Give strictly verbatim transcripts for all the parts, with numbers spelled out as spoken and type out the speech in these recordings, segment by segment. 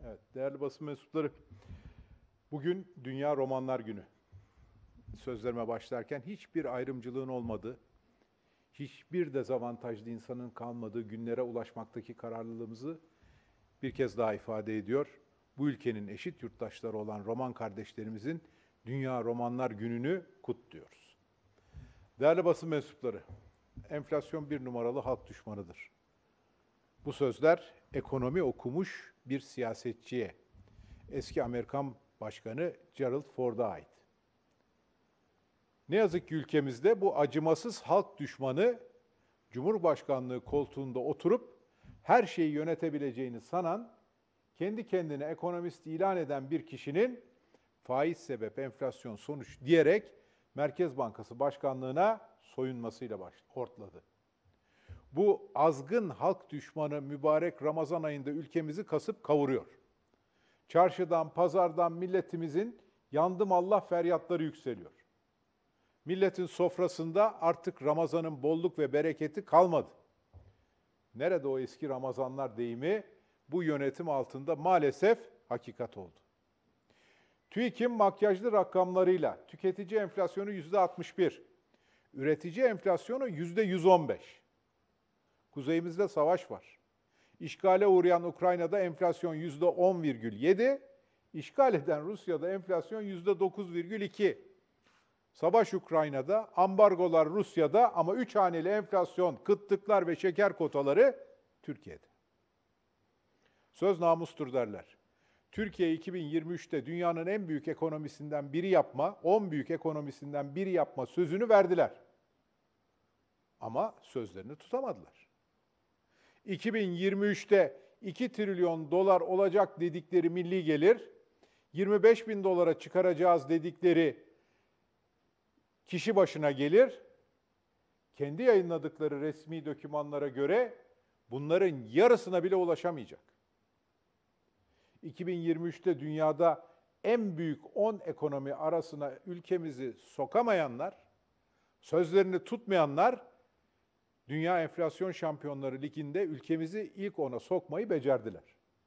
Evet, değerli basın mensupları, bugün Dünya Romanlar Günü. Sözlerime başlarken hiçbir ayrımcılığın olmadığı, hiçbir dezavantajlı insanın kalmadığı günlere ulaşmaktaki kararlılığımızı bir kez daha ifade ediyor. Bu ülkenin eşit yurttaşları olan Roman kardeşlerimizin Dünya Romanlar Günü'nü kutluyoruz. Değerli basın mensupları, enflasyon bir numaralı halk düşmanıdır. Bu sözler ekonomi okumuş bir siyasetçiye, eski Amerikan Başkanı Gerald Ford'a ait. Ne yazık ki ülkemizde bu acımasız halk düşmanı, Cumhurbaşkanlığı koltuğunda oturup her şeyi yönetebileceğini sanan, kendi kendine ekonomist ilan eden bir kişinin faiz sebep enflasyon sonuç diyerek Merkez Bankası Başkanlığına soyunmasıyla başladı, hortladı. Bu azgın halk düşmanı mübarek Ramazan ayında ülkemizi kasıp kavuruyor. Çarşıdan, pazardan milletimizin yandım Allah feryatları yükseliyor. Milletin sofrasında artık Ramazan'ın bolluk ve bereketi kalmadı. Nerede o eski Ramazanlar deyimi bu yönetim altında maalesef hakikat oldu. TÜİK'in makyajlı rakamlarıyla tüketici enflasyonu yüzde altmış bir, üretici enflasyonu yüzde yüz on beş. Kuzeyimizde savaş var. İşgale uğrayan Ukrayna'da enflasyon yüzde on virgül yedi, işgal eden Rusya'da enflasyon yüzde dokuz virgül iki. Savaş Ukrayna'da, ambargolar Rusya'da ama üç haneli enflasyon, kıtlıklar ve şeker kotaları Türkiye'de. Söz namustur derler. Türkiye iki bin yirmi üçte dünyanın en büyük ekonomisinden biri yapma, on büyük ekonomisinden biri yapma sözünü verdiler. Ama sözlerini tutamadılar. iki bin yirmi üçte iki trilyon dolar olacak dedikleri milli gelir, yirmi beş bin dolara çıkaracağız dedikleri kişi başına gelir, kendi yayınladıkları resmi dokümanlara göre bunların yarısına bile ulaşamayacak. iki bin yirmi üçte dünyada en büyük on ekonomi arasına ülkemizi sokamayanlar, sözlerini tutmayanlar, Dünya Enflasyon Şampiyonları Ligi'nde ülkemizi ilk ona sokmayı becerdiler.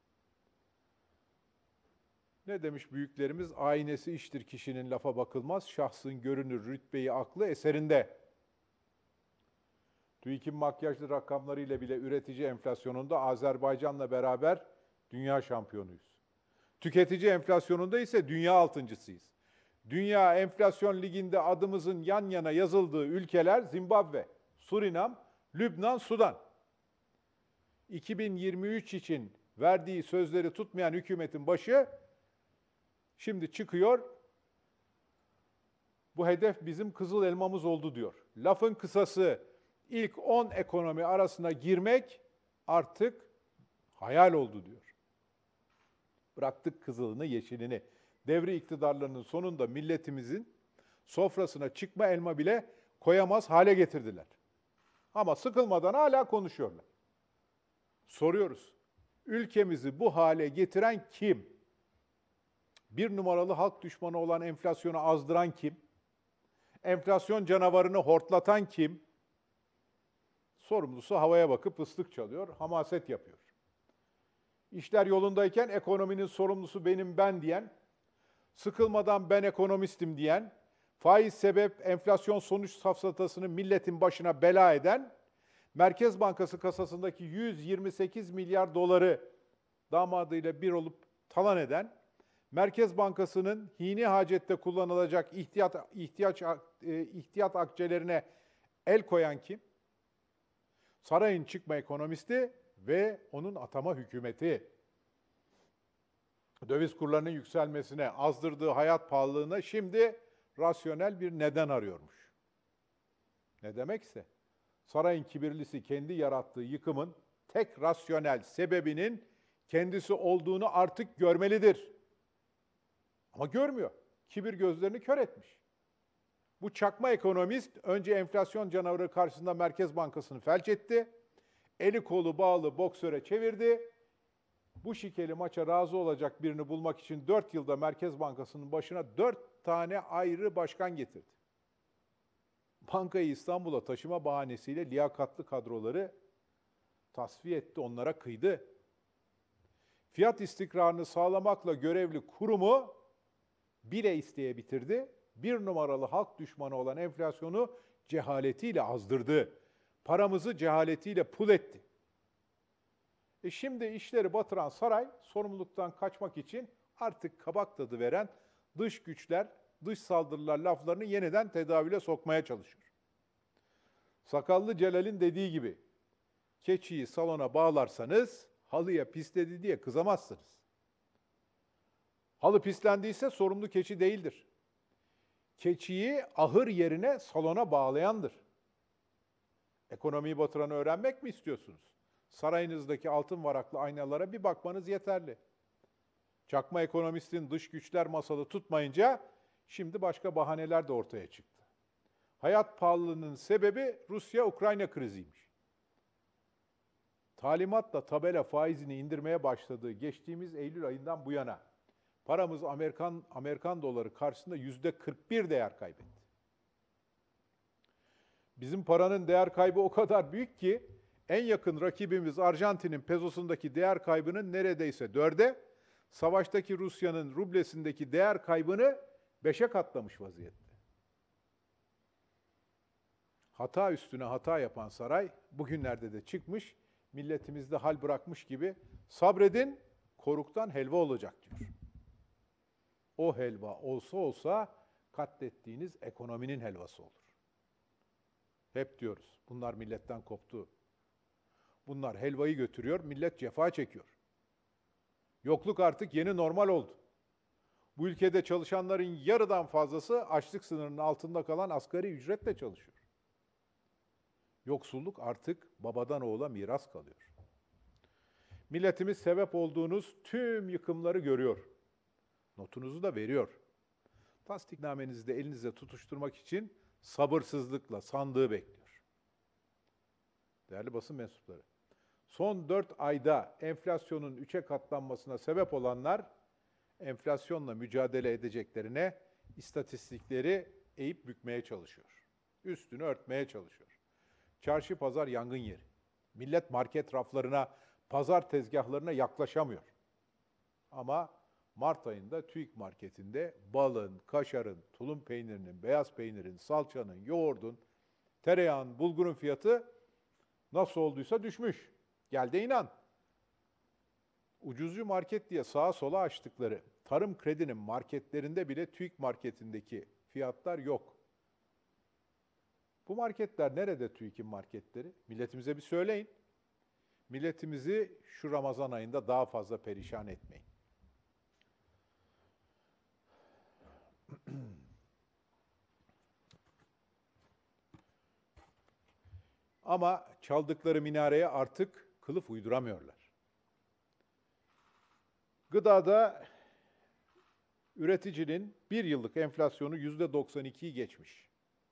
Ne demiş büyüklerimiz? Aynesi iştir kişinin, lafa bakılmaz. Şahsın görünür, rütbeyi, aklı eserinde. TÜİK'in makyajlı rakamlarıyla bile üretici enflasyonunda Azerbaycan'la beraber dünya şampiyonuyuz. Tüketici enflasyonunda ise dünya altıncısıyız. Dünya Enflasyon Ligi'nde adımızın yan yana yazıldığı ülkeler Zimbabwe, Surinam, Lübnan, Sudan. iki bin yirmi üç için verdiği sözleri tutmayan hükümetin başı şimdi çıkıyor, bu hedef bizim kızıl elmamız oldu diyor. Lafın kısası, ilk on ekonomi arasına girmek artık hayal oldu diyor. Bıraktık kızılını, yeşilini. Devri iktidarlarının sonunda milletimizin sofrasına çıkma elma bile koyamaz hale getirdiler. Ama sıkılmadan hala konuşuyorlar. Soruyoruz, ülkemizi bu hale getiren kim? Bir numaralı halk düşmanı olan enflasyonu azdıran kim? Enflasyon canavarını hortlatan kim? Sorumlusu havaya bakıp ıslık çalıyor, hamaset yapıyor. İşler yolundayken ekonominin sorumlusu benim ben diyen, sıkılmadan ben ekonomistim diyen, faiz sebep enflasyon sonuç safsatasını milletin başına bela eden, Merkez Bankası kasasındaki yüz yirmi sekiz milyar doları damadıyla bir olup talan eden, Merkez Bankası'nın hini hacette kullanılacak ihtiyat, ihtiyaç, e, ihtiyat akçelerine el koyan kim? Sarayın çıkma ekonomisti ve onun atama hükümeti. Döviz kurlarının yükselmesine, azdırdığı hayat pahalılığına şimdi rasyonel bir neden arıyormuş. Ne demekse, sarayın kibirlisi kendi yarattığı yıkımın tek rasyonel sebebinin kendisi olduğunu artık görmelidir. Ama görmüyor. Kibir gözlerini kör etmiş. Bu çakma ekonomist önce enflasyon canavarı karşısında Merkez Bankası'nı felç etti. Eli kolu bağlı boksöre çevirdi. Bu şikeli maça razı olacak birini bulmak için dört yılda Merkez Bankası'nın başına dört tane ayrı başkan getirdi. Bankayı İstanbul'a taşıma bahanesiyle liyakatlı kadroları tasfiye etti, onlara kıydı. fiyat istikrarını sağlamakla görevli kurumu bile isteye bitirdi. Bir numaralı halk düşmanı olan enflasyonu cehaletiyle azdırdı. Paramızı cehaletiyle pul etti. E şimdi işleri batıran saray sorumluluktan kaçmak için artık kabak tadı veren dış güçler, dış saldırılar laflarını yeniden tedavüle sokmaya çalışıyor. Sakallı Celal'in dediği gibi, keçiyi salona bağlarsanız halıya pisledi diye kızamazsınız. Halı pislendiyse sorumlu keçi değildir. Keçiyi ahır yerine salona bağlayandır. Ekonomiyi batıranı öğrenmek mi istiyorsunuz? Sarayınızdaki altın varaklı aynalara bir bakmanız yeterli. Çakma ekonomistin dış güçler masalı tutmayınca şimdi başka bahaneler de ortaya çıktı. Hayat pahalılığının sebebi Rusya-Ukrayna kriziymiş. Talimatla tabela faizini indirmeye başladığı geçtiğimiz Eylül ayından bu yana paramız Amerikan Amerikan doları karşısında yüzde kırk bir değer kaybetti. Bizim paranın değer kaybı o kadar büyük ki en yakın rakibimiz Arjantin'in pesosundaki değer kaybının neredeyse dörde, savaştaki Rusya'nın rublesindeki değer kaybını beşe katlamış vaziyette. Hata üstüne hata yapan saray bugünlerde de çıkmış, milletimizde hal bırakmış gibi sabredin, koruktan helva olacak diyor. O helva olsa olsa katlettiğiniz ekonominin helvası olur. Hep diyoruz, bunlar milletten koptu. Bunlar helvayı götürüyor, millet cefa çekiyor. Yokluk artık yeni normal oldu. Bu ülkede çalışanların yarıdan fazlası açlık sınırının altında kalan asgari ücretle çalışıyor. Yoksulluk artık babadan oğula miras kalıyor. Milletimiz sebep olduğunuz tüm yıkımları görüyor. Notunuzu da veriyor. Tasdiknamenizi de elinizde tutuşturmak için sabırsızlıkla sandığı bekliyor. Değerli basın mensupları, son dört ayda enflasyonun üçe katlanmasına sebep olanlar, enflasyonla mücadele edeceklerine istatistikleri eğip bükmeye çalışıyor. Üstünü örtmeye çalışıyor. Çarşı pazar yangın yeri. Millet market raflarına, pazar tezgahlarına yaklaşamıyor. Ama Mart ayında TÜİK marketinde balın, kaşarın, tulum peynirinin, beyaz peynirin, salçanın, yoğurdun, tereyağın, bulgurun fiyatı nasıl olduysa düşmüş. Gel de inan. Ucuzcu market diye sağa sola açtıkları Tarım Kredi'nin marketlerinde bile TÜİK marketindeki fiyatlar yok. Bu marketler nerede TÜİK'in marketleri? Milletimize bir söyleyin. Milletimizi şu Ramazan ayında daha fazla perişan etmeyin. Ama çaldıkları minareye artık kılıf uyduramıyorlar. Gıdada üreticinin bir yıllık enflasyonu yüzde doksan ikiyi geçmiş.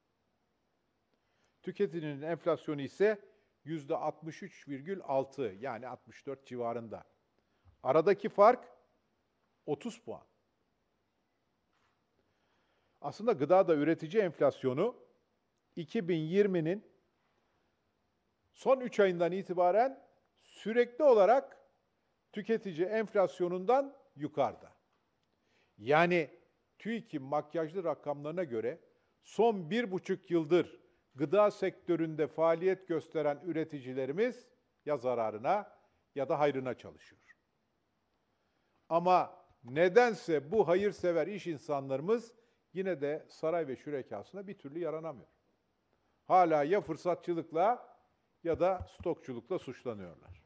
Tüketicinin enflasyonu ise yüzde altmış üç virgül altı, yani altmış dört civarında. Aradaki fark otuz puan. Aslında gıdada üretici enflasyonu iki bin yirminin son üç ayından itibaren sürekli olarak tüketici enflasyonundan yukarıda. Yani TÜİK'in makyajlı rakamlarına göre son bir buçuk yıldır gıda sektöründe faaliyet gösteren üreticilerimiz ya zararına ya da hayrına çalışıyor. Ama nedense bu hayırsever iş insanlarımız yine de saray ve şürekasına bir türlü yaranamıyor. Hala ya fırsatçılıkla ya da stokçulukla suçlanıyorlar.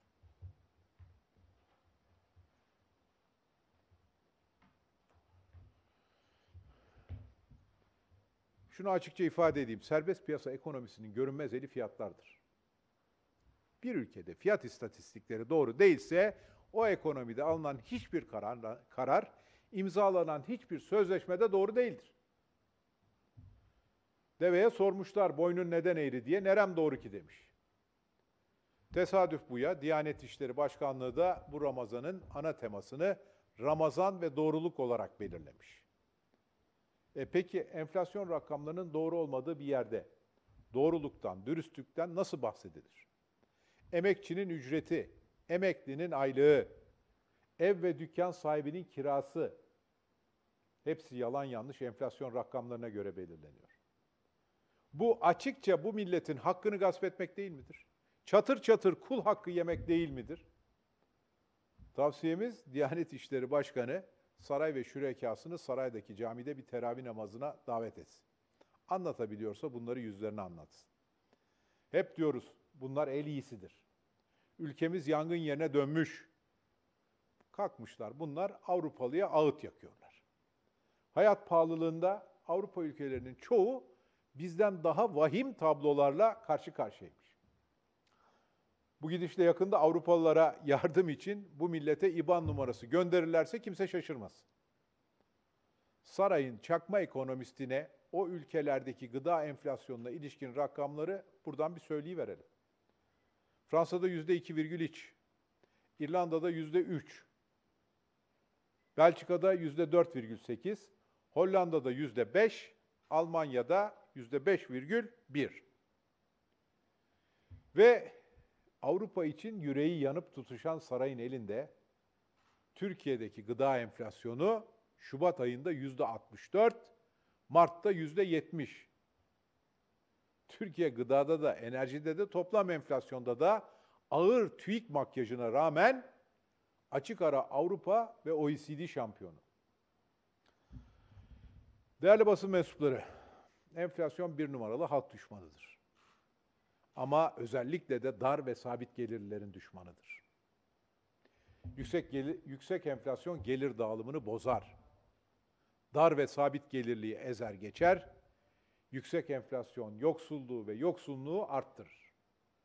Şunu açıkça ifade edeyim. Serbest piyasa ekonomisinin görünmez eli fiyatlardır. Bir ülkede fiyat istatistikleri doğru değilse o ekonomide alınan hiçbir karar, karar imzalanan hiçbir sözleşmede doğru değildir. Deveye sormuşlar boynun neden eğri diye, nerem doğru ki demiş. Tesadüf bu ya, Diyanet İşleri Başkanlığı da bu Ramazan'ın ana temasını Ramazan ve doğruluk olarak belirlemiş. E peki enflasyon rakamlarının doğru olmadığı bir yerde doğruluktan, dürüstlükten nasıl bahsedilir? Emekçinin ücreti, emeklinin aylığı, ev ve dükkan sahibinin kirası, hepsi yalan yanlış enflasyon rakamlarına göre belirleniyor. Bu açıkça bu milletin hakkını gasp etmek değil midir? Çatır çatır kul hakkı yemek değil midir? Tavsiyemiz Diyanet İşleri Başkanı saray ve şürekasını saraydaki camide bir teravih namazına davet etsin. Anlatabiliyorsa bunları yüzlerine anlatsın. Hep diyoruz bunlar el iyisidir. Ülkemiz yangın yerine dönmüş. Kalkmışlar bunlar Avrupalıya ağıt yakıyorlar. Hayat pahalılığında Avrupa ülkelerinin çoğu bizden daha vahim tablolarla karşı karşıyaymış. Bu gidişle yakında Avrupalılara yardım için bu millete İ B A N numarası gönderirlerse kimse şaşırmaz. Sarayın çakma ekonomistine o ülkelerdeki gıda enflasyonuna ilişkin rakamları buradan bir söyleyiverelim. Fransa'da yüzde iki virgül üç, İrlanda'da yüzde üç, Belçika'da yüzde dört virgül sekiz, Hollanda'da yüzde beş, Almanya'da yüzde beş virgül bir. Ve Avrupa için yüreği yanıp tutuşan sarayın elinde Türkiye'deki gıda enflasyonu Şubat ayında yüzde altmış dört, Mart'ta yüzde yetmiş. Türkiye gıdada da, enerjide de, toplam enflasyonda da ağır TÜİK makyajına rağmen açık ara Avrupa ve O E C D şampiyonu. Değerli basın mensupları, enflasyon bir numaralı halk düşmanıdır. Ama özellikle de dar ve sabit gelirlilerin düşmanıdır. Yüksek, gelir, yüksek enflasyon gelir dağılımını bozar. Dar ve sabit gelirliği ezer geçer. Yüksek enflasyon yoksulluğu ve yoksunluğu arttırır.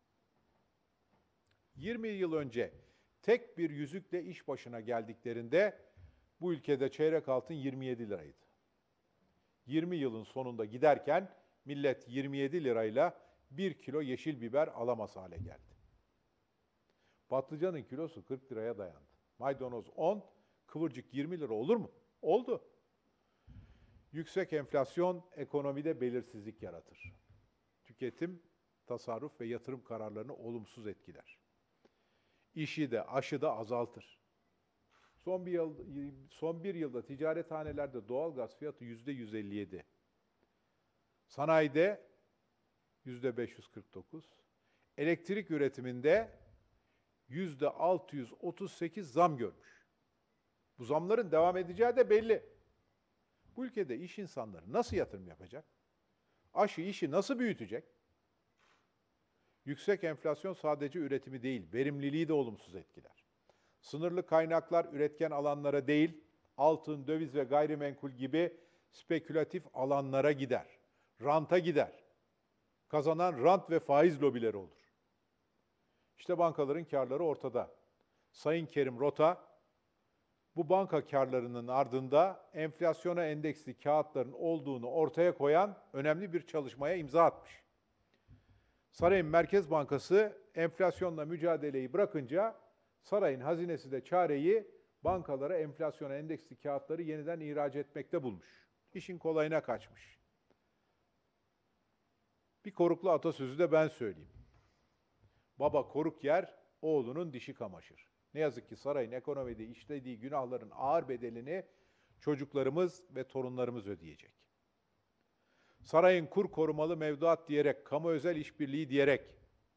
yirmi yıl önce tek bir yüzükle iş başına geldiklerinde bu ülkede çeyrek altın yirmi yedi liraydı. yirmi yılın sonunda giderken millet yirmi yedi lirayla bir kilo yeşil biber alamaz hale geldi. Patlıcanın kilosu kırk liraya dayandı. Maydanoz on, kıvırcık yirmi lira olur mu? Oldu. Yüksek enflasyon ekonomide belirsizlik yaratır. Tüketim, tasarruf ve yatırım kararlarını olumsuz etkiler. İşi de, aşı da azaltır. Son bir, yıl, son bir yılda ticarethanelerde doğalgaz fiyatı yüzde yüz elli yedi. Sanayide yüzde beş yüz kırk dokuz. Elektrik üretiminde yüzde altı yüz otuz sekiz zam görmüş. Bu zamların devam edeceği de belli. Bu ülkede iş insanları nasıl yatırım yapacak? Aşı işi nasıl büyütecek? Yüksek enflasyon sadece üretimi değil, verimliliği de olumsuz etkiler. Sınırlı kaynaklar üretken alanlara değil, altın, döviz ve gayrimenkul gibi spekülatif alanlara gider. Ranta gider. Kazanan rant ve faiz lobileri olur. İşte bankaların karları ortada. Sayın Kerim Rota, bu banka karlarının ardında enflasyona endeksli kağıtların olduğunu ortaya koyan önemli bir çalışmaya imza atmış. Sarayın Merkez Bankası enflasyonla mücadeleyi bırakınca sarayın hazinesi de çareyi bankalara enflasyona endeksli kağıtları yeniden ihraç etmekte bulmuş. İşin kolayına kaçmış. Bir koruklu atasözü de ben söyleyeyim. Baba koruk yer, oğlunun dişi kamaşır. Ne yazık ki sarayın ekonomide işlediği günahların ağır bedelini çocuklarımız ve torunlarımız ödeyecek. Sarayın kur korumalı mevduat diyerek, kamu özel işbirliği diyerek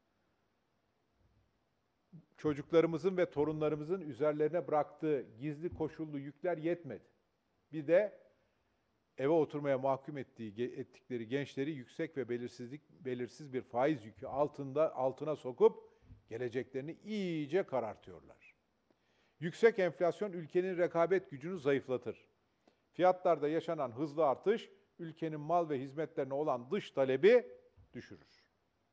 çocuklarımızın ve torunlarımızın üzerlerine bıraktığı gizli koşullu yükler yetmedi. Bir de eve oturmaya mahkum ettiği, ettikleri gençleri yüksek ve belirsizlik belirsiz bir faiz yükü altında altına sokup geleceklerini iyice karartıyorlar. Yüksek enflasyon ülkenin rekabet gücünü zayıflatır. Fiyatlarda yaşanan hızlı artış ülkenin mal ve hizmetlerine olan dış talebi düşürür.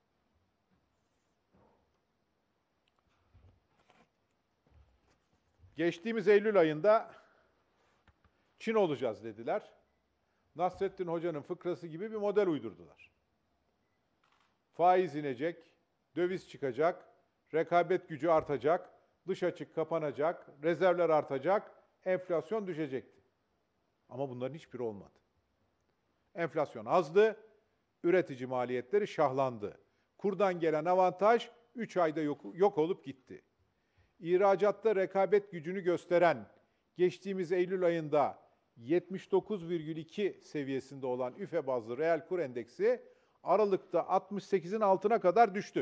Geçtiğimiz Eylül ayında Çin olacağız dediler. Nasrettin Hoca'nın fıkrası gibi bir model uydurdular. Faiz inecek, döviz çıkacak, rekabet gücü artacak, dış açık kapanacak, rezervler artacak, enflasyon düşecekti. Ama bunların hiçbiri olmadı. Enflasyon azdı, üretici maliyetleri şahlandı. Kurdan gelen avantaj üç ayda yok, yok olup gitti. İhracatta rekabet gücünü gösteren, geçtiğimiz Eylül ayında yetmiş dokuz virgül iki seviyesinde olan üfe bazlı reel kur endeksi Aralık'ta altmış sekizin altına kadar düştü.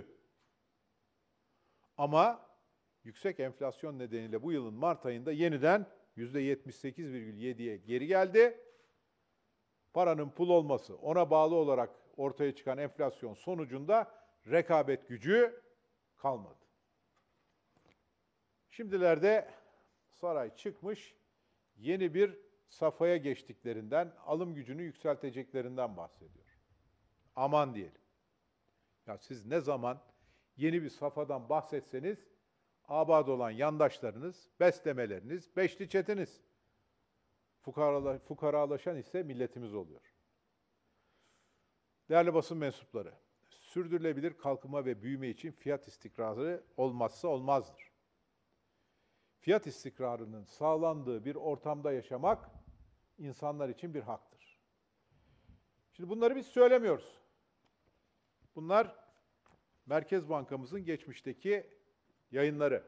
Ama yüksek enflasyon nedeniyle bu yılın Mart ayında yeniden yüzde yetmiş sekiz virgül yediye geri geldi. Paranın pul olması, ona bağlı olarak ortaya çıkan enflasyon sonucunda rekabet gücü kalmadı. Şimdilerde saray çıkmış, yeni bir safhaya geçtiklerinden, alım gücünü yükselteceklerinden bahsediyor. Aman diyelim. Ya siz ne zaman yeni bir safhadan bahsetseniz, abad olan yandaşlarınız, beslemeleriniz, beşli çetiniz. Fukaralı, fukaralaşan ise milletimiz oluyor. Değerli basın mensupları, sürdürülebilir kalkınma ve büyüme için fiyat istikrarı olmazsa olmazdır. Fiyat istikrarının sağlandığı bir ortamda yaşamak insanlar için bir haktır. Şimdi bunları biz söylemiyoruz. Bunlar Merkez Bankamızın geçmişteki yayınları.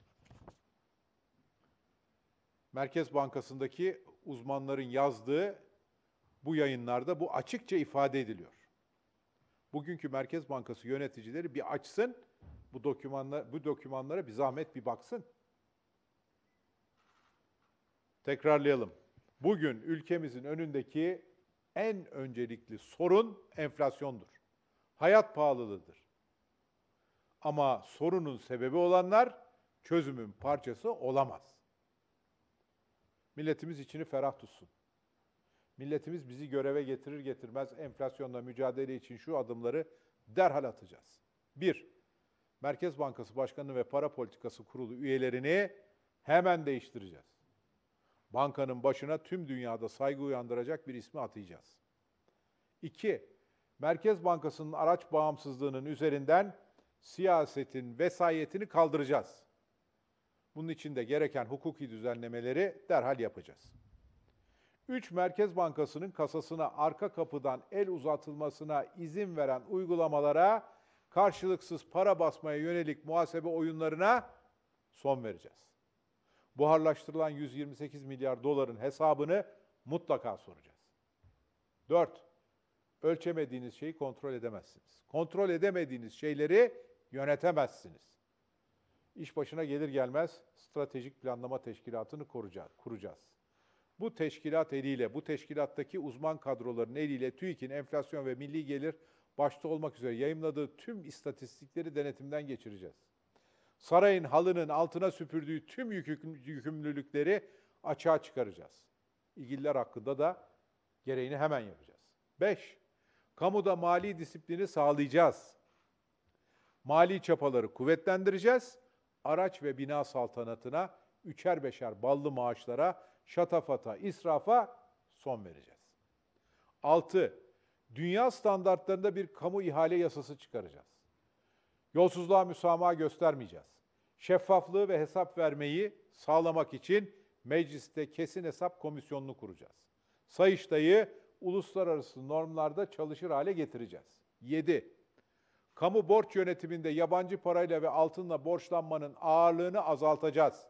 Merkez Bankası'ndaki uzmanların yazdığı bu yayınlarda bu açıkça ifade ediliyor. Bugünkü Merkez Bankası yöneticileri bir açsın, bu dokümanlar, bu dokümanlara bir zahmet bir baksın. Tekrarlayalım. Bugün ülkemizin önündeki en öncelikli sorun enflasyondur. Hayat pahalılığıdır. Ama sorunun sebebi olanlar çözümün parçası olamaz. Milletimiz içini ferah tutsun. Milletimiz bizi göreve getirir getirmez enflasyonla mücadele için şu adımları derhal atacağız. Bir, Merkez Bankası Başkanı ve Para Politikası Kurulu üyelerini hemen değiştireceğiz. Bankanın başına tüm dünyada saygı uyandıracak bir ismi atayacağız. İki, Merkez Bankası'nın araç bağımsızlığının üzerinden siyasetin vesayetini kaldıracağız. Bunun için de gereken hukuki düzenlemeleri derhal yapacağız. Üç, Merkez Bankası'nın kasasına arka kapıdan el uzatılmasına izin veren uygulamalara, karşılıksız para basmaya yönelik muhasebe oyunlarına son vereceğiz. Buharlaştırılan yüz yirmi sekiz milyar doların hesabını mutlaka soracağız. Dört, ölçemediğiniz şeyi kontrol edemezsiniz. Kontrol edemediğiniz şeyleri yönetemezsiniz. İş başına gelir gelmez stratejik planlama teşkilatını kuracağız. Bu teşkilat eliyle, bu teşkilattaki uzman kadroların eliyle TÜİK'in enflasyon ve milli gelir başta olmak üzere yayımladığı tüm istatistikleri denetimden geçireceğiz. Sarayın halının altına süpürdüğü tüm yükümlülükleri açığa çıkaracağız. İlgililer hakkında da gereğini hemen yapacağız. Beş, kamuda mali disiplini sağlayacağız. Mali çapaları kuvvetlendireceğiz. Araç ve bina saltanatına, üçer beşer ballı maaşlara, şatafata, israfa son vereceğiz. Altı, dünya standartlarında bir kamu ihale yasası çıkaracağız. Yolsuzluğa müsamaha göstermeyeceğiz. Şeffaflığı ve hesap vermeyi sağlamak için mecliste kesin hesap komisyonunu kuracağız. Sayıştay'ı uluslararası normlarda çalışır hale getireceğiz. Yedi, kamu borç yönetiminde yabancı parayla ve altınla borçlanmanın ağırlığını azaltacağız.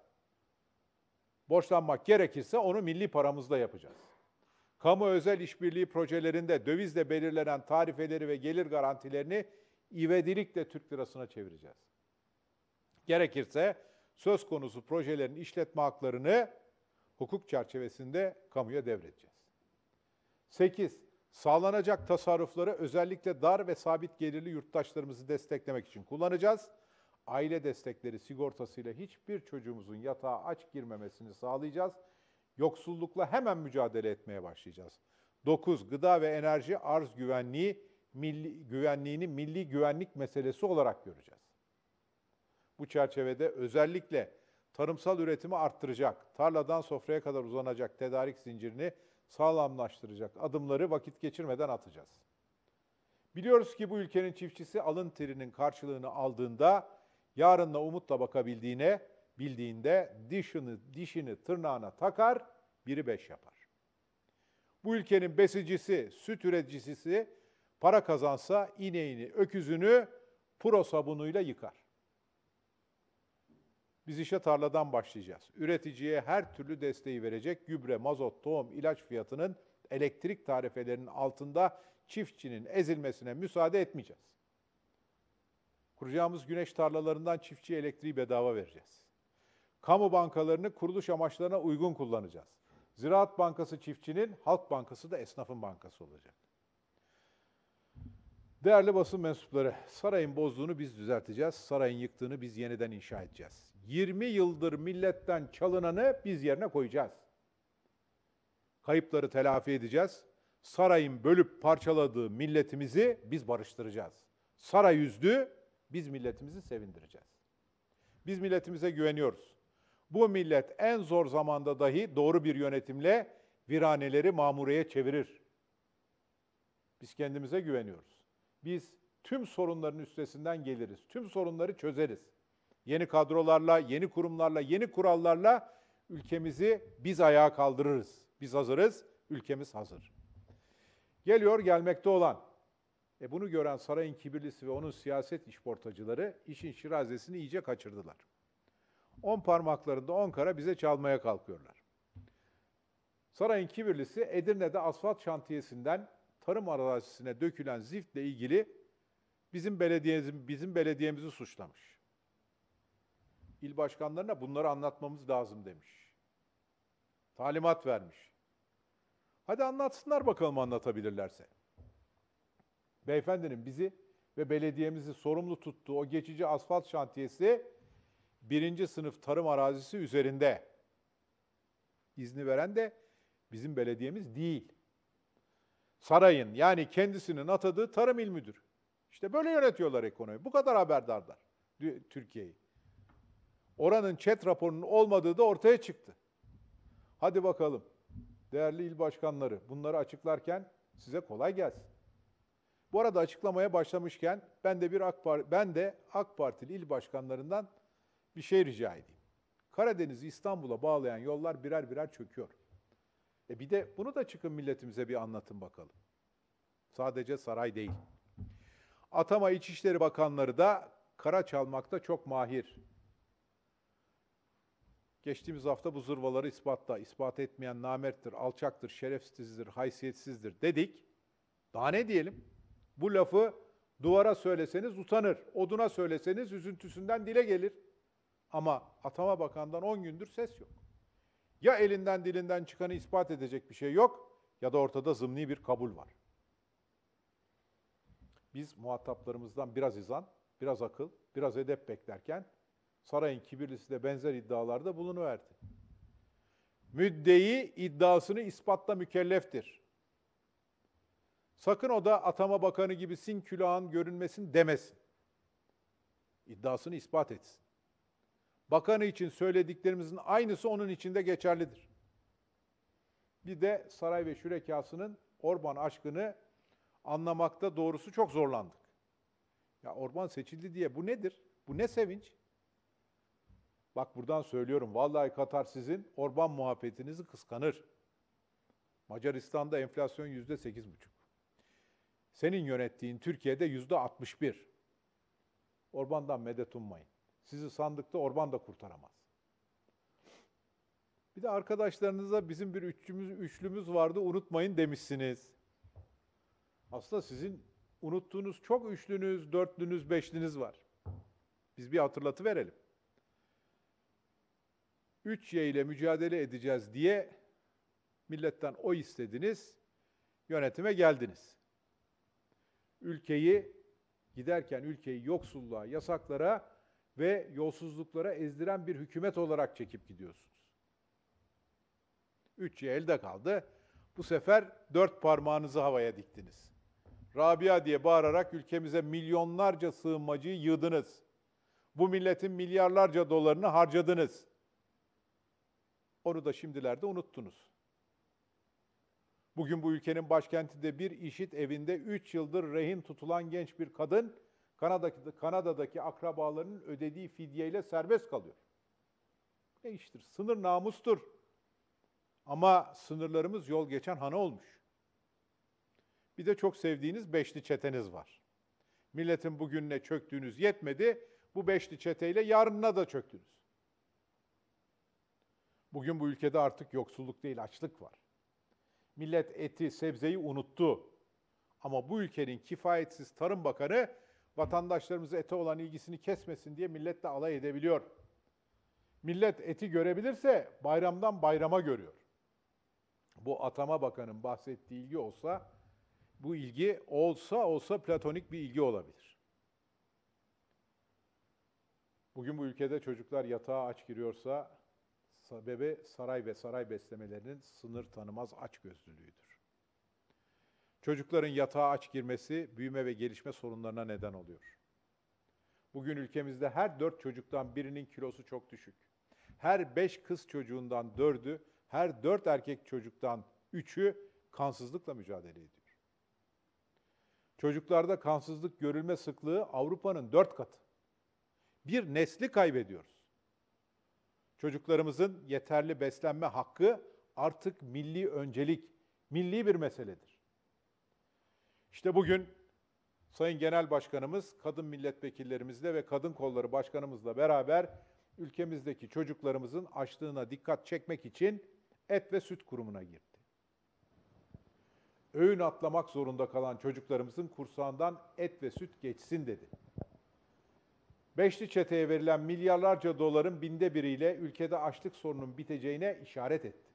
Borçlanmak gerekirse onu milli paramızla yapacağız. Kamu özel işbirliği projelerinde dövizle belirlenen tarifeleri ve gelir garantilerini ivedilikle Türk lirasına çevireceğiz. Gerekirse söz konusu projelerin işletme haklarını hukuk çerçevesinde kamuya devredeceğiz. Sekiz, sağlanacak tasarrufları özellikle dar ve sabit gelirli yurttaşlarımızı desteklemek için kullanacağız. Aile destekleri sigortasıyla hiçbir çocuğumuzun yatağa aç girmemesini sağlayacağız. Yoksullukla hemen mücadele etmeye başlayacağız. Dokuz, gıda ve enerji arz güvenliği, milli, güvenliğini milli güvenlik meselesi olarak göreceğiz. Bu çerçevede özellikle tarımsal üretimi arttıracak, tarladan sofraya kadar uzanacak tedarik zincirini sağlamlaştıracak adımları vakit geçirmeden atacağız. Biliyoruz ki bu ülkenin çiftçisi alın terinin karşılığını aldığında, yarınla umutla bakabildiğine, bildiğinde dişini, dişini tırnağına takar, biri beş yapar. Bu ülkenin besicisi, süt üreticisi para kazansa ineğini, öküzünü pro sabunuyla yıkar. Biz işe tarladan başlayacağız. Üreticiye her türlü desteği verecek gübre, mazot, tohum, ilaç fiyatının elektrik tarifelerinin altında çiftçinin ezilmesine müsaade etmeyeceğiz. Kuracağımız güneş tarlalarından çiftçiye elektriği bedava vereceğiz. Kamu bankalarını kuruluş amaçlarına uygun kullanacağız. Ziraat Bankası çiftçinin, Halk Bankası da esnafın bankası olacak. Değerli basın mensupları, sarayın bozduğunu biz düzelteceğiz, sarayın yıktığını biz yeniden inşa edeceğiz. yirmi yıldır milletten çalınanı biz yerine koyacağız. Kayıpları telafi edeceğiz. Sarayın bölüp parçaladığı milletimizi biz barıştıracağız. Saray yüzdü, biz milletimizi sevindireceğiz. Biz milletimize güveniyoruz. Bu millet en zor zamanda dahi doğru bir yönetimle viraneleri mamureye çevirir. Biz kendimize güveniyoruz. Biz tüm sorunların üstesinden geliriz. Tüm sorunları çözeriz. Yeni kadrolarla, yeni kurumlarla, yeni kurallarla ülkemizi biz ayağa kaldırırız. Biz hazırız, ülkemiz hazır. Geliyor gelmekte olan. E bunu gören sarayın kibirlisi ve onun siyaset işportacıları işin şirazesini iyice kaçırdılar. On parmaklarında on kara bize çalmaya kalkıyorlar. Sarayın kibirlisi Edirne'de asfalt şantiyesinden tarım arazisine dökülen ziftle ilgili bizim belediyemiz, bizim belediyemizi suçlamış. İl başkanlarına bunları anlatmamız lazım demiş. Talimat vermiş. Hadi anlatsınlar bakalım anlatabilirlerse. Beyefendinin bizi ve belediyemizi sorumlu tuttuğu o geçici asfalt şantiyesi birinci sınıf tarım arazisi üzerinde. İzni veren de bizim belediyemiz değil. Sarayın yani kendisinin atadığı tarım il müdürü. İşte böyle yönetiyorlar ekonomiyi. Bu kadar haberdarlar Türkiye'yi. Oranın ÇED raporunun olmadığı da ortaya çıktı. Hadi bakalım değerli il başkanları bunları açıklarken size kolay gelsin. Bu arada açıklamaya başlamışken ben de bir AK Parti, ben de AK Partili il başkanlarından bir şey rica edeyim. Karadeniz'i İstanbul'a bağlayan yollar birer birer çöküyor. E bir de bunu da çıkın milletimize bir anlatın bakalım. Sadece saray değil. Atama İçişleri Bakanları da kara çalmakta çok mahir. Geçtiğimiz hafta bu zırvaları ispatla, ispat etmeyen namerttir, alçaktır, şerefsizdir, haysiyetsizdir dedik. Daha ne diyelim? Bu lafı duvara söyleseniz utanır, oduna söyleseniz üzüntüsünden dile gelir. Ama Atama Bakan'dan on gündür ses yok. Ya elinden dilinden çıkanı ispat edecek bir şey yok ya da ortada zımni bir kabul var. Biz muhataplarımızdan biraz izan, biraz akıl, biraz edep beklerken sarayın kibirlisi de benzer iddialarda bulunuverdi. Müddei iddiasını ispatla mükelleftir. Sakın o da Atama Bakanı gibi sin külahın görünmesin demesin. İddiasını ispat etsin. Bakanı için söylediklerimizin aynısı onun için de geçerlidir. Bir de saray ve şürekasının Orban aşkını anlamakta doğrusu çok zorlandık. Ya Orban seçildi diye bu nedir? Bu ne sevinç? Bak buradan söylüyorum. Vallahi Katar sizin Orban muhabbetinizi kıskanır. Macaristan'da enflasyon yüzde sekiz buçuk. Senin yönettiğin Türkiye'de yüzde altmış bir. Orban'dan medet ummayın. Sizi sandıkta Orban da kurtaramaz. Bir de arkadaşlarınıza bizim bir üçlümüz, üçlümüz vardı unutmayın demişsiniz. Aslında sizin unuttuğunuz çok üçlünüz, dörtlünüz, beşliniz var. Biz bir hatırlatıverelim. üç Y ile mücadele edeceğiz diye milletten oy istediniz, yönetime geldiniz. Ülkeyi, giderken ülkeyi yoksulluğa, yasaklara ve yolsuzluklara ezdiren bir hükümet olarak çekip gidiyorsunuz. üç Y elde kaldı. Bu sefer dört parmağınızı havaya diktiniz. Rabia diye bağırarak ülkemize milyonlarca sığınmacıyı yığdınız. Bu milletin milyarlarca dolarını harcadınız. Onu da şimdilerde unuttunuz. Bugün bu ülkenin başkentinde bir işit evinde üç yıldır rehin tutulan genç bir kadın, Kanada'daki, Kanada'daki akrabalarının ödediği fidyeyle serbest kalıyor. Ne iştir? Sınır namustur. Ama sınırlarımız yol geçen hana olmuş. Bir de çok sevdiğiniz beşli çeteniz var. Milletin bugününe çöktüğünüz yetmedi, bu beşli çeteyle yarınına da çöktünüz. Bugün bu ülkede artık yoksulluk değil, açlık var. Millet eti, sebzeyi unuttu. Ama bu ülkenin kifayetsiz Tarım Bakanı vatandaşlarımız ete olan ilgisini kesmesin diye milletle alay edebiliyor. Millet eti görebilirse bayramdan bayrama görüyor. Bu Atama Bakanı'nın bahsettiği ilgi olsa, bu ilgi olsa olsa platonik bir ilgi olabilir. Bugün bu ülkede çocuklar yatağa aç giriyorsa, sebebi saray ve saray beslemelerinin sınır tanımaz açgözlülüğüdür. Çocukların yatağa aç girmesi büyüme ve gelişme sorunlarına neden oluyor. Bugün ülkemizde her dört çocuktan birinin kilosu çok düşük. Her beş kız çocuğundan dördü, her dört erkek çocuktan üçü kansızlıkla mücadele ediyor. Çocuklarda kansızlık görülme sıklığı Avrupa'nın dört katı. Bir nesli kaybediyoruz. Çocuklarımızın yeterli beslenme hakkı artık milli öncelik, milli bir meseledir. İşte bugün Sayın Genel Başkanımız, kadın milletvekillerimizle ve kadın kolları başkanımızla beraber ülkemizdeki çocuklarımızın açlığına dikkat çekmek için Et ve Süt Kurumu'na girdi. Öğün atlamak zorunda kalan çocuklarımızın kursağından et ve süt geçsin dedi. Beşli çeteye verilen milyarlarca doların binde biriyle ülkede açlık sorunun biteceğine işaret etti.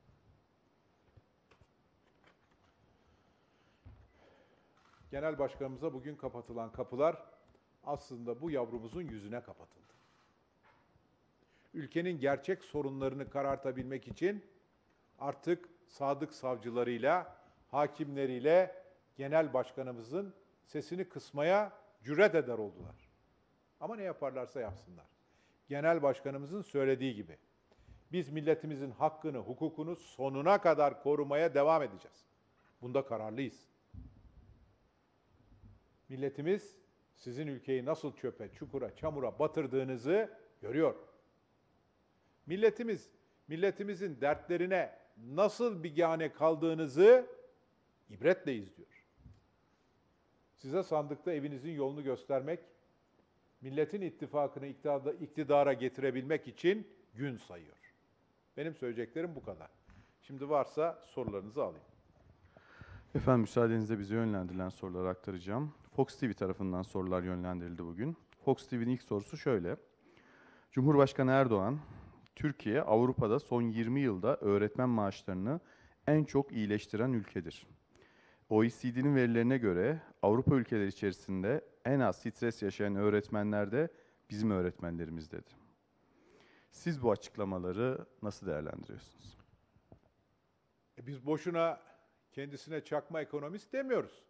Genel Başkanımıza bugün kapatılan kapılar aslında bu yavrumuzun yüzüne kapatıldı. Ülkenin gerçek sorunlarını karartabilmek için artık sadık savcılarıyla, hakimleriyle Genel Başkanımızın sesini kısmaya cüret eder oldular. Ama ne yaparlarsa yapsınlar. Genel Başkanımızın söylediği gibi biz milletimizin hakkını, hukukunu sonuna kadar korumaya devam edeceğiz. Bunda kararlıyız. Milletimiz sizin ülkeyi nasıl çöpe, çukura, çamura batırdığınızı görüyor. Milletimiz, milletimizin dertlerine nasıl bigane kaldığınızı ibretle izliyor. Size sandıkta evinizin yolunu göstermek, milletin ittifakını iktidara getirebilmek için gün sayıyor. Benim söyleyeceklerim bu kadar. Şimdi varsa sorularınızı alayım. Efendim müsaadenizle bize yönlendirilen soruları aktaracağım. Fox T V tarafından sorular yönlendirildi bugün. Fox T V'nin ilk sorusu şöyle. Cumhurbaşkanı Erdoğan, Türkiye Avrupa'da son yirmi yılda öğretmen maaşlarını en çok iyileştiren ülkedir. O E C D'nin verilerine göre Avrupa ülkeleri içerisinde en az stres yaşayan öğretmenler de bizim öğretmenlerimiz dedi. Siz bu açıklamaları nasıl değerlendiriyorsunuz? E biz boşuna kendisine çakma ekonomist demiyoruz.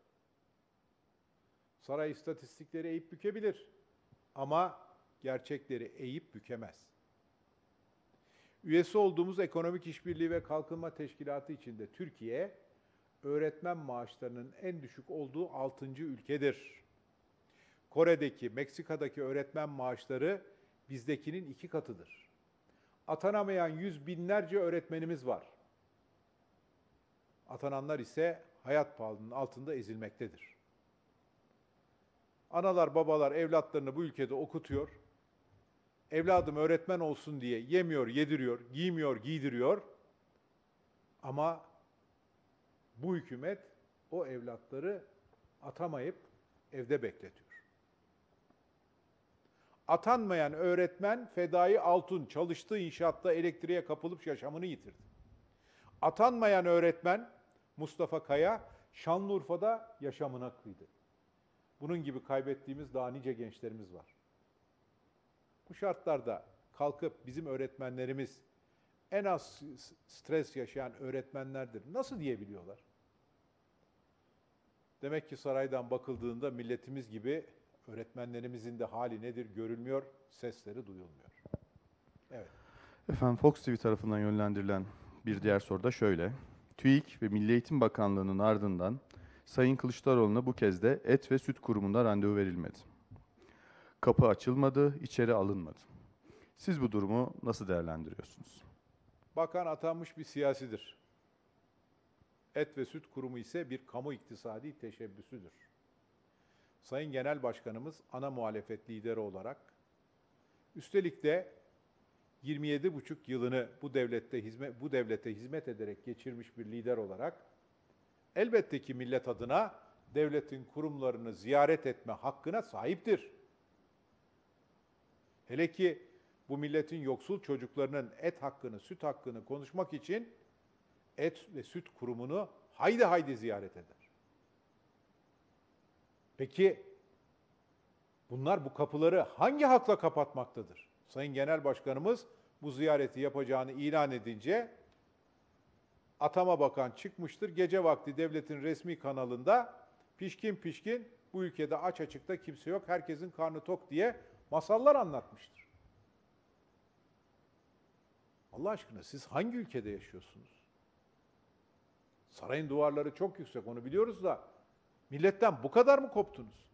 Saray istatistikleri eğip bükebilir ama gerçekleri eğip bükemez. Üyesi olduğumuz Ekonomik İşbirliği ve Kalkınma Teşkilatı içinde Türkiye, öğretmen maaşlarının en düşük olduğu altıncı ülkedir. Kore'deki, Meksika'daki öğretmen maaşları bizdekinin iki katıdır. Atanamayan yüz binlerce öğretmenimiz var. Atananlar ise hayat pahalılığının altında ezilmektedir. Analar, babalar evlatlarını bu ülkede okutuyor. Evladım öğretmen olsun diye yemiyor, yediriyor, giymiyor, giydiriyor. Ama bu hükümet o evlatları atamayıp evde bekletiyor. Atanmayan öğretmen Fedai Altun çalıştığı inşaatta elektriğe kapılıp yaşamını yitirdi. Atanmayan öğretmen Mustafa Kaya Şanlıurfa'da yaşamına kıydı. Bunun gibi kaybettiğimiz daha nice gençlerimiz var. Bu şartlarda kalkıp bizim öğretmenlerimiz en az stres yaşayan öğretmenlerdir nasıl diyebiliyorlar? Demek ki saraydan bakıldığında milletimiz gibi öğretmenlerimizin de hali nedir görülmüyor, sesleri duyulmuyor. Evet. Efendim Fox T V tarafından yönlendirilen bir diğer soru da şöyle. TÜİK ve Milli Eğitim Bakanlığı'nın ardından Sayın Kılıçdaroğlu'na bu kez de Et ve Süt Kurumu'nda randevu verilmedi. Kapı açılmadı, içeri alınmadı. Siz bu durumu nasıl değerlendiriyorsunuz? Bakan atanmış bir siyasidir. Et ve Süt Kurumu ise bir kamu iktisadi teşebbüsüdür. Sayın Genel Başkanımız ana muhalefet lideri olarak, üstelik de yirmi yedi buçuk yılını bu devlette hizmet bu devlete hizmet ederek geçirmiş bir lider olarak elbette ki millet adına devletin kurumlarını ziyaret etme hakkına sahiptir. Hele ki bu milletin yoksul çocuklarının et hakkını, süt hakkını konuşmak için et ve süt kurumunu haydi haydi ziyaret eder. Peki bunlar bu kapıları hangi hakla kapatmaktadır? Sayın Genel Başkanımız bu ziyareti yapacağını ilan edince Atama Bakan çıkmıştır. Gece vakti devletin resmi kanalında pişkin pişkin bu ülkede aç açıkta kimse yok, herkesin karnı tok diye masallar anlatmıştır. Allah aşkına siz hangi ülkede yaşıyorsunuz? Sarayın duvarları çok yüksek, onu biliyoruz da milletten bu kadar mı koptunuz?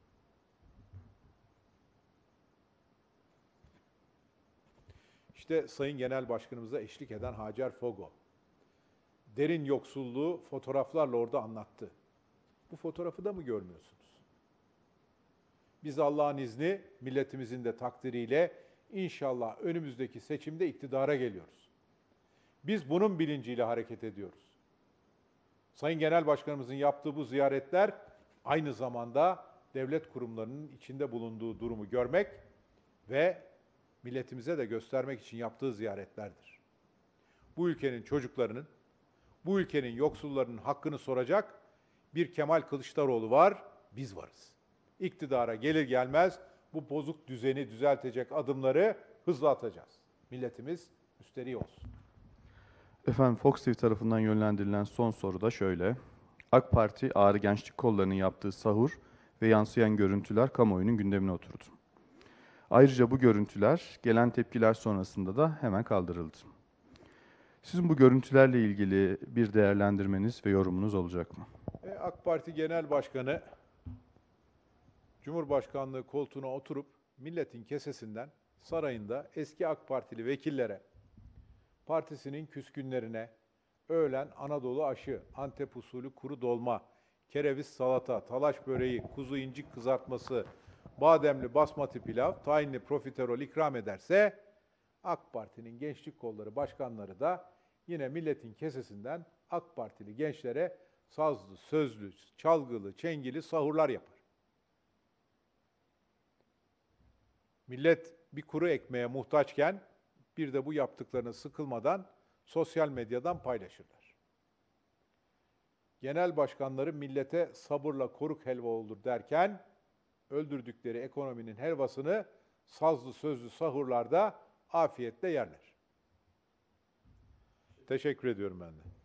İşte Sayın Genel Başkanımıza eşlik eden Hacer Fogo, derin yoksulluğu fotoğraflarla orada anlattı. Bu fotoğrafı da mı görmüyorsunuz? Biz Allah'ın izni, milletimizin de takdiriyle inşallah önümüzdeki seçimde iktidara geliyoruz. Biz bunun bilinciyle hareket ediyoruz. Sayın Genel Başkanımızın yaptığı bu ziyaretler aynı zamanda devlet kurumlarının içinde bulunduğu durumu görmek ve milletimize de göstermek için yaptığı ziyaretlerdir. Bu ülkenin çocuklarının, bu ülkenin yoksullarının hakkını soracak bir Kemal Kılıçdaroğlu var, biz varız. İktidara gelir gelmez bu bozuk düzeni düzeltecek adımları hızla atacağız. Milletimiz müsterih olsun. Efendim Fox T V tarafından yönlendirilen son soru da şöyle. AK Parti Ağrı Gençlik Kolları'nın yaptığı sahur ve yansıyan görüntüler kamuoyunun gündemine oturdu. Ayrıca bu görüntüler gelen tepkiler sonrasında da hemen kaldırıldı. Sizin bu görüntülerle ilgili bir değerlendirmeniz ve yorumunuz olacak mı? E, AK Parti Genel Başkanı Cumhurbaşkanlığı koltuğuna oturup milletin kesesinden sarayında eski AK Partili vekillere, partisinin küskünlerine öğlen Anadolu aşı, Antep usulü kuru dolma, kereviz salata, talaş böreği, kuzu incik kızartması, bademli basmati pilav, tahinli profiterol ikram ederse AK Parti'nin gençlik kolları başkanları da yine milletin kesesinden AK Partili gençlere sazlı, sözlü, çalgılı, çengili sahurlar yapar. Millet bir kuru ekmeğe muhtaçken bir de bu yaptıklarını sıkılmadan sosyal medyadan paylaşırlar. Genel başkanları millete sabırla koruk helva olur derken öldürdükleri ekonominin helvasını sazlı sözlü sahurlarda afiyetle yerler. Teşekkür ediyorum ben de.